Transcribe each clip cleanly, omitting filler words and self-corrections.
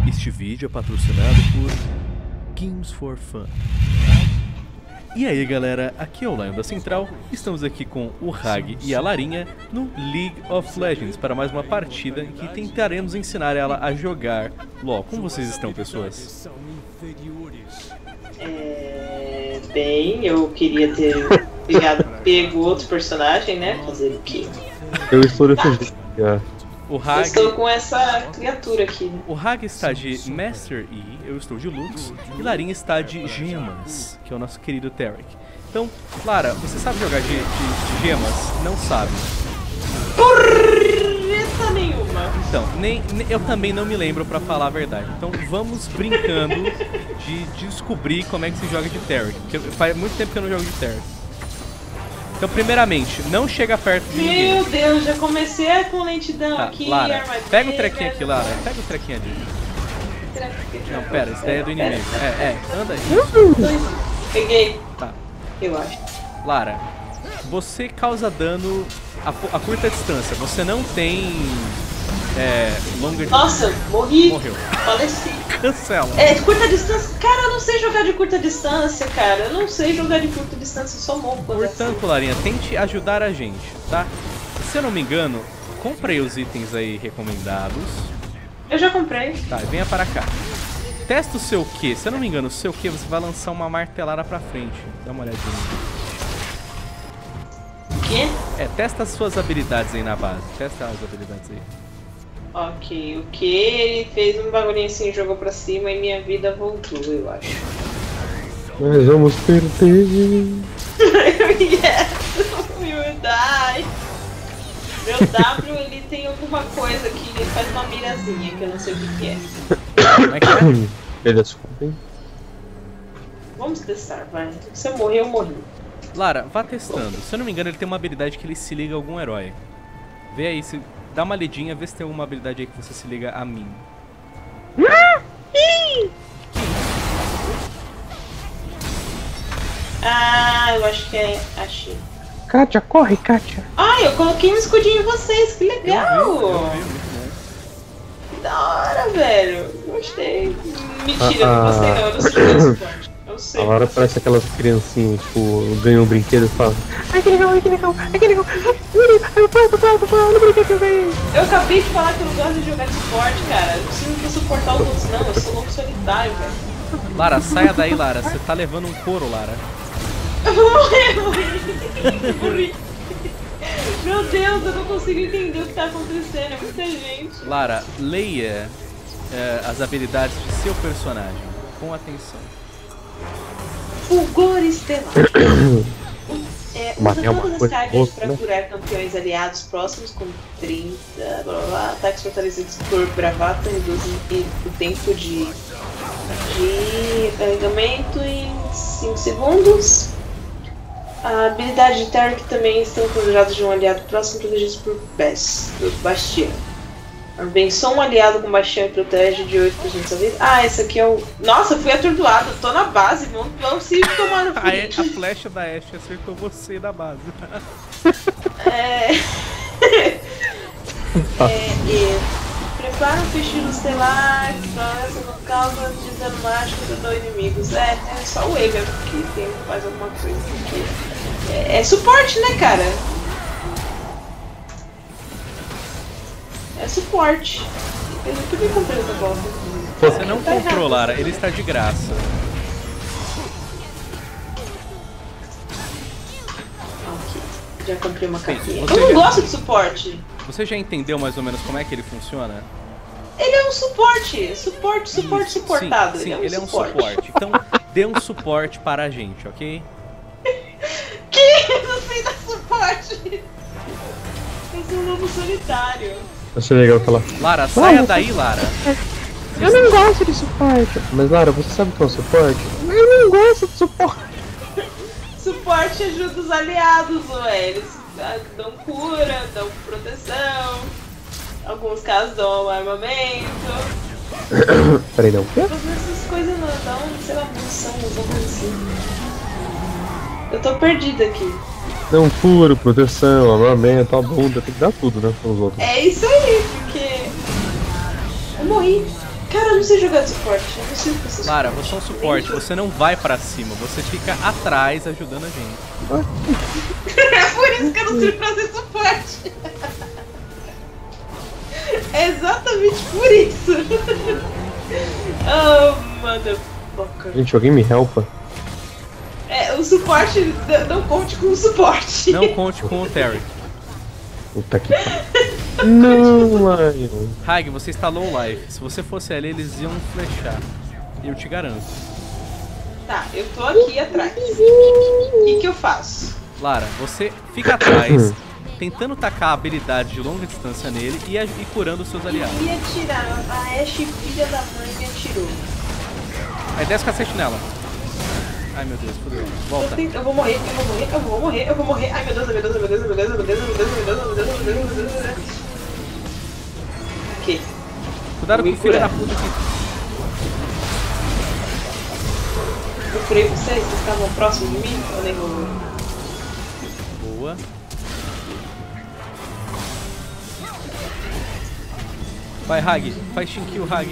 Este vídeo é patrocinado por Games for Fun. E aí galera, aqui é o Lion da Central, estamos aqui com o Hag e a Larinha no League of Legends para mais uma partida em que tentaremos ensinar ela a jogar LoL. Como vocês estão, pessoas? Bem, eu queria ter pego outro personagem, né? Fazer o quê? Eu estou defendendo. O Hag... Eu estou com essa criatura aqui, né? O Hag está de Master E, eu estou de Lux, e Larinha está de Gemas, que é o nosso querido Taric. Então, Lara, você sabe jogar de Gemas? Não sabe. Porreta nenhuma! Então, eu também não me lembro pra falar a verdade. Então vamos brincando de descobrir como é que se joga de Taric, porque faz muito tempo que eu não jogo de Taric. Então, primeiramente, não chega perto de ninguém. Meu Deus, já comecei com lentidão aqui. Lara, pega o trequinho aqui, Lara. Pega o trequinho ali. Não, pera, isso daí é do inimigo. Anda aí. Peguei. Tá. Eu acho. Lara, você causa dano a curta distância. Você não tem longa distância. Nossa, morri. Morreu. Faleci. Cancela. Curta distância. Cara, eu não sei jogar de curta distância, cara. Eu não sei jogar de curta distância, eu só morro quando Portanto, Larinha, tente ajudar a gente, tá? Se eu não me engano, comprei os itens aí recomendados. Eu já comprei. Tá, venha para cá. Testa o seu Q. Se eu não me engano, o seu Q você vai lançar uma martelada pra frente. Dá uma olhadinha. O quê? Testa as suas habilidades aí na base. Testa as habilidades aí. Ok, o que? Ele fez um bagulhinho assim, jogou pra cima e minha vida voltou, eu acho. Mas vamos perder. Yes, we will die. Meu W, ele tem alguma coisa que ele faz uma mirazinha, que eu não sei o que é. Como é que é? Ele desculpem. Vamos testar, vai. Se eu morrer, eu morri. Lara, vá testando. Se eu não me engano, ele tem uma habilidade que ele se liga a algum herói. Vê aí, dá uma lidinha, vê se tem alguma habilidade aí que você se liga a mim. Ah, eu acho que é. Achei. Kátia, corre, Kátia. Ah, eu coloquei um escudinho em vocês, que legal! Eu vi, muito bom. Que da hora, velho. Gostei. Mentira, não gostei não, eu não sou desse suporte. Eu sei. A Lara parece aquelas criancinhas, tipo, ganham um brinquedo e fala: ai que legal, ai que legal, ai que legal. Eu acabei de falar que eu não gosto de jogar de suporte, cara. Eu não preciso suportar os outros, não. Eu sou louco solitário, velho. Lara, saia daí, Lara. Você tá levando um couro, Lara. Eu vou morrer, morri. Meu Deus, eu não consigo entender o que tá acontecendo. É muita gente. Lara, leia as habilidades de seu personagem com atenção. Fulgor estelar. Mas Usa é uma todas as coisa cargas boa, para né? curar campeões aliados próximos com 30, blá blá blá. Ataques fortalecidos por bravata reduzem o tempo de carregamento em 5 segundos. A habilidade de Taric também estão conjurados de um aliado próximo protegidos por Bastião. Abençoa um aliado com Bastião e protege de 8% da sua vida. Ah, esse aqui é o... Nossa, fui atordoado, tô na base, vamos se tomar no fim. A flecha da Ashe acertou você da base. Prepara um feitiço estelar que não causa de dano mágico do inimigos. É só o Ever que tem, faz alguma coisa aqui. É suporte, né, cara? É suporte. Eu nunca me comprei essa bosta. Você não comprou, Lara, ele está de graça. Ok, já comprei uma capinha. Você Eu não já- gosto de suporte. Você já entendeu mais ou menos como é que ele funciona? Ele é um suporte. Suportado. Sim, ele é um suporte. Então, dê um suporte para a gente, ok? Que? Eu não sei dar suporte. Eu sou um lobo solitário. Achei legal falar: Lara, saia daí, Lara. eu não gosto de suporte. Mas Lara, você sabe o que é um suporte? Eu não gosto de suporte. Suporte ajuda os aliados, ué. Eles dão cura, dão proteção. Alguns casos dão armamento. Peraí, não. Todas essas coisas não dão, sei lá, munição, alguma coisa assim. Eu tô perdida aqui. Não cura, proteção, armamento, a bunda, tem que dar tudo, né, pros outros. É isso aí, porque eu morri. Cara, eu não sei jogar de suporte. Eu não sei essas Lara, você é um suporte, você não vai pra cima, você fica atrás ajudando a gente. É por isso que eu não sirvo pra ser suporte. É exatamente por isso. Oh, motherfucker. Gente, alguém me helpa? É, o suporte, não conte com o suporte. Não conte com o Terry. Puta que pariu. Não, Lion. Hag, você está low life. Se você fosse ali, eles iam flechar. Eu te garanto. Tá, eu tô aqui atrás. O que eu faço? Lara, você fica atrás, tentando tacar a habilidade de longa distância nele e curando os seus aliados. Eu ia atirar. A Ashe, filha da mãe, me atirou. Aí desce o cacete nela. Ai meu Deus, fodeu. Volta. Eu vou morrer, eu vou morrer, eu vou morrer, eu vou morrer. Ai meu Deus, meu Deus, meu Deus, meu Deus, meu Deus, meu Deus, meu Deus, meu Deus, meu Deus, meu Deus, meu Deus. Ok. Cuidado com o filho da puta aqui. Eu curei vocês estavam próximos de mim? Eu nem vou ver. Boa. Vai, Hag. Faz Shinkill, Hag.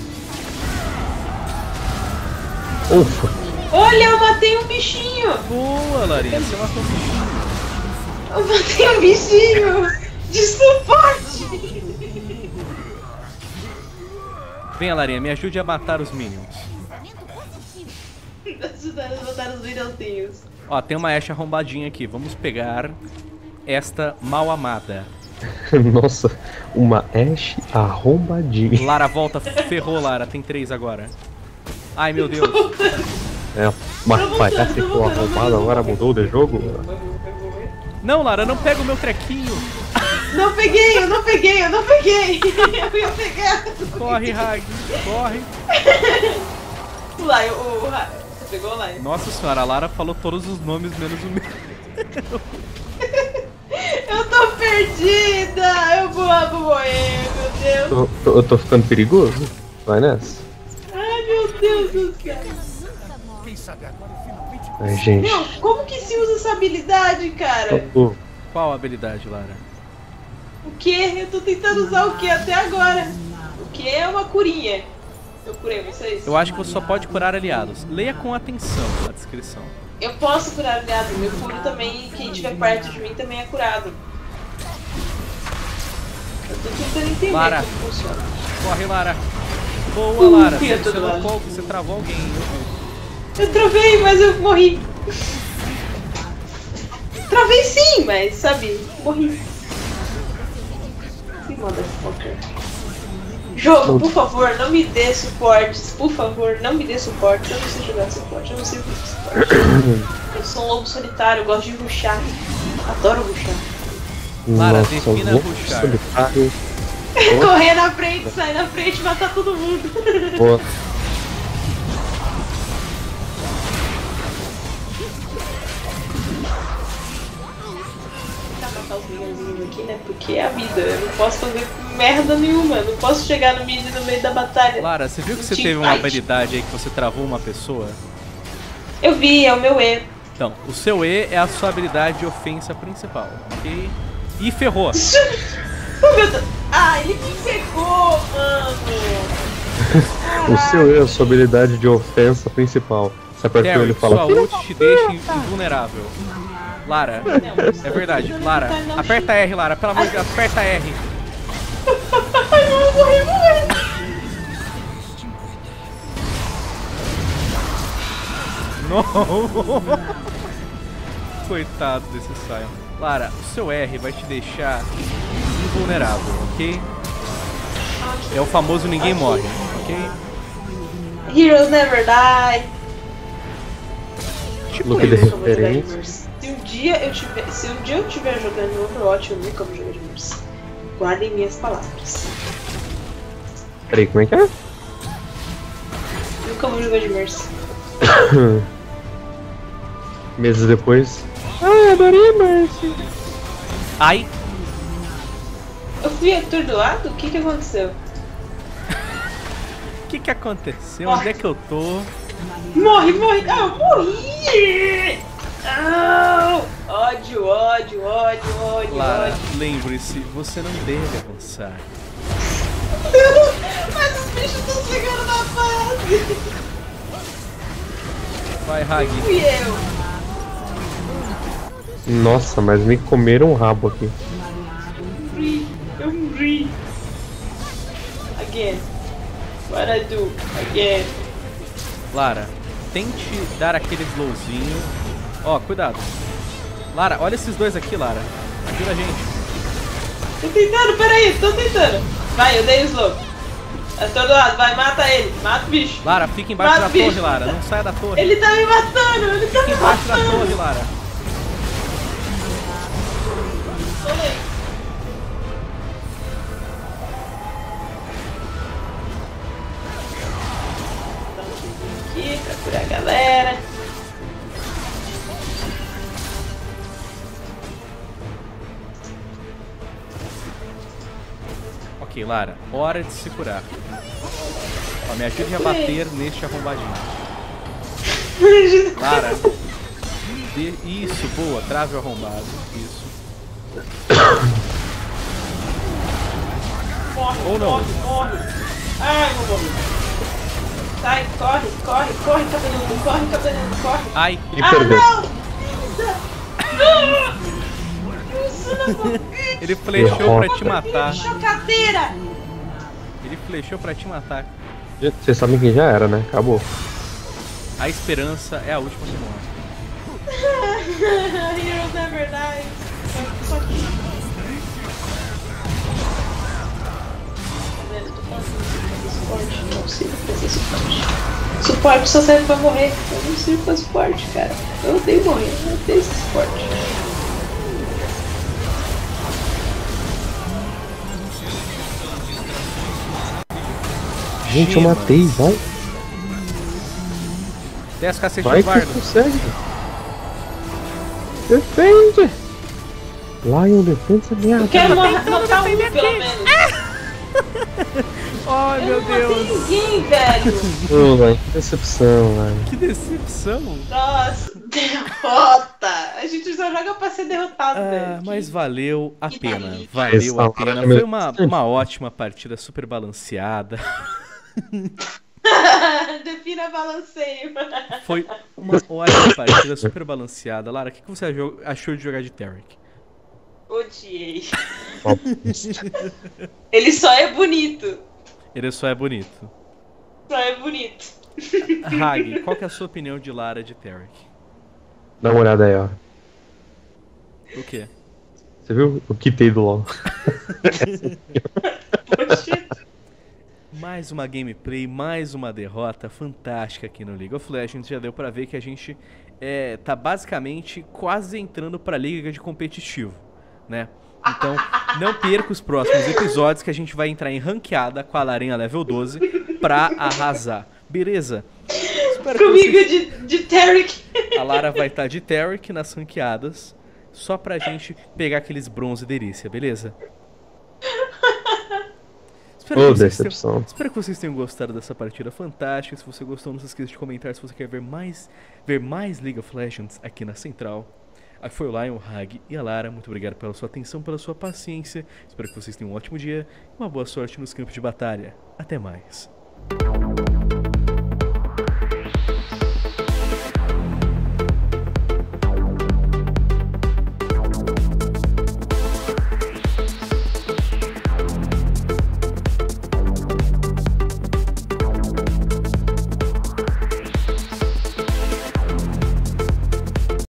Ufa. Olha, eu matei um bichinho! Boa, Larinha. Você matou um bichinho. Eu matei um bichinho! De suporte! Venha, Larinha. Me ajude a matar os minions. Ajudar a matar os vilãozinhos. Ó, tem uma Ashe arrombadinha aqui. Vamos pegar esta mal amada. Nossa, uma Ashe arrombadinha. Lara, volta. Ferrou, Lara. Tem 3 agora. Ai, meu Deus. É, mas palhaço que ficou arrombado agora mudou de jogo? Não, Lara, não pega o meu trequinho. Não peguei, eu não peguei, eu não peguei! Eu ia pegar! Corre, Hag. Corre. O Lion, você pegou o Lion? Nossa senhora, a Lara falou todos os nomes menos o meu. Eu tô perdida! Eu vou morrer, meu Deus! Eu tô ficando perigoso? Vai nessa. Ai, meu Deus do céu! Ai, gente. Meu, como que se usa essa habilidade, cara? Qual habilidade, Lara? O que? Eu tô tentando usar o que até agora? O que é uma curinha? Eu curei vocês? Eu acho que você só pode curar aliados. Leia com atenção a descrição. Eu posso curar aliado, meu curo também, quem estiver perto de mim também é curado. Eu tô tentando entender Lara. como funciona. Corre, Lara. Boa, Lara. Fui a Você, todo lado. você travou alguém. Eu travei, mas eu morri. Travei sim, mas sabe, morri. Que motherfucker. Jogo, por favor, não me dê suportes. Por favor, não me dê suporte. Eu não sei jogar suporte, eu não sei jogar suporte. Eu sou um lobo solitário, eu gosto de rushar. Adoro rushar. Lara, Nossa, defina louco rushar. solitário. Correr na frente, sair na frente, matar todo mundo. Boa. Matar os minhãozinhos aqui, né? Porque é a vida. Eu não posso fazer merda nenhuma. Eu não posso chegar no mid no meio da batalha. Lara, você viu que você Team teve uma fight. habilidade aí que você travou uma pessoa? Eu vi, é o meu E. Então, o seu E é a sua habilidade de ofensa principal, ok? E ferrou. Oh, meu Deus. Ah, ele me pegou, mano. O seu é a sua habilidade de ofensa principal. Você aperta ele Terry, e fala. sua ult te deixa invulnerável. Lara, é verdade. Lara, aperta R, Lara. Pelo amor de Deus, aperta R. Ai, eu vou morrer. Não. Coitado desse Sion. Lara, o seu R vai te deixar invulnerável, ok? É o famoso ninguém morre, ok? Heroes never die. Tipo Look isso. the Nunca vou jogar de referência. Mercy. Se um dia eu estiver jogando Overwatch, eu nunca vou jogar de Mercy. Guardem minhas palavras. Peraí, como é que é? Nunca vou jogar de Mercy. Meses depois. Ah, adorei Mercy. Ai, Eu fui atordoado? O que aconteceu? o que aconteceu? Onde é que eu tô? Morre, morre! Ah, eu morri! Ah, ódio, ódio, ódio, ódio, Lara, ódio. lembre-se, você não deve avançar. Mas os bichos estão Vai, Hag. Fui eu. Nossa, mas me comeram um rabo aqui. Eu morri. Again. What I do? Again. Lara, tente dar aquele slowzinho. Ó, cuidado. Lara, olha esses dois aqui, Lara. Ajuda a gente. Tô tentando, peraí, tô tentando. Vai, eu dei o slow. É todo lado, vai, mata ele. Mata o bicho. Lara, fica embaixo Mata da o bicho. torre, Lara. Não saia da torre. Ele tá me matando, ele tá Fica me embaixo da matando. torre, Lara. Olhei. Dá um pouquinho aqui pra curar a galera. Ok, Lara, hora de se curar. Ó, me ajude a bater neste arrombadinho. Lara, isso, boa, trave o arrombado. Isso. Morre, Ou não. morre, morre. Ai, vou morrer. Sai, corre, corre, corre, cabeludo, corre, cabeludo, corre. Ai, E Ah, perdeu. não! Isso não ele flechou pra te matar. chocadeira! Ele flechou pra te matar. Vocês sabem que já era, né? Acabou. A esperança é a última que morre. Heroes never die. Só que... Tá vendo? Tô falando de suporte. Não consigo fazer suporte. Suporte só serve pra morrer. Eu não sirvo pra suporte, cara. Eu odeio morrer. Eu odeio esse suporte. Gente, eu matei, vai. Desce cacete Vai do que bardo. consegue. Defende. Lion, defende essa merda. Eu quero matar um, pelo menos. Ai, Eu meu não matei Deus. ninguém, velho. Ô, velho, que decepção, velho. Que decepção. Nossa, derrota. A gente só joga pra ser derrotado, Ah, velho. mas valeu a Que pena. delícia. Valeu a Essa pena. hora Foi é uma ótima partida, super balanceada. Defina balanceio. Foi uma ótima partida, super balanceada. Lara, o que você achou de jogar de Taric? Odiei. Ele só é bonito. Ele só é bonito. Só é bonito. Hag, qual que é a sua opinião de Lara de Taric? Dá uma olhada aí, ó. O quê? Você viu? Eu quitei do LoL. Poxa. Mais uma gameplay, mais uma derrota fantástica aqui no League of Legends. Já deu pra ver que a gente tá basicamente quase entrando pra liga de competitivo, né? Então, não perca os próximos episódios que a gente vai entrar em ranqueada com a Larinha level 12 pra arrasar. Beleza? Espero que Comigo vocês... de Taric. A Lara vai estar de Taric nas ranqueadas, só pra gente pegar aqueles bronze delícia, beleza? Ô, decepção. Espero que vocês tenham gostado dessa partida fantástica. Se você gostou, não se esqueça de comentar se você quer ver mais League of Legends aqui na Central. Aqui foi o Lion, o Hag e a Lara. Muito obrigado pela sua atenção, pela sua paciência. Espero que vocês tenham um ótimo dia e uma boa sorte nos campos de batalha. Até mais.